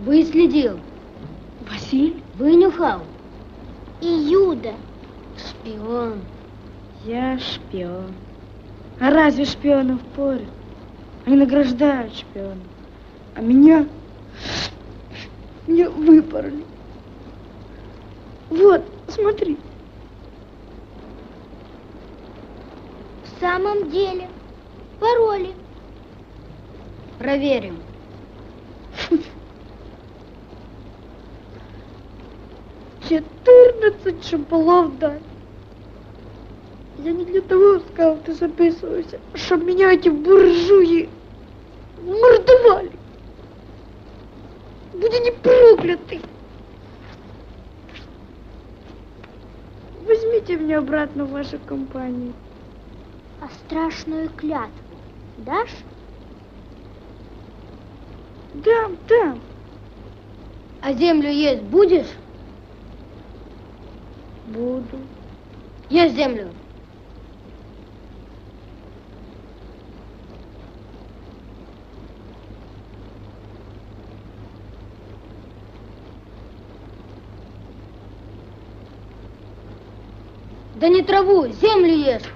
Выследил. Василь? Вынюхал. Иуда. Шпион. Я шпион. А разве шпионов порят? Они награждают шпионов. А меня выпороли. Вот, смотри. В самом деле, пароли. Проверим. «14 шампалов дали. Я не для того сказал, ты записывайся, чтобы меня эти буржуи мордовали. Будь они прокляты. Возьмите меня обратно в вашу компанию. А страшную клятву дашь? Дам. А землю есть будешь? Буду. Есть землю. Да не траву, землю ешь.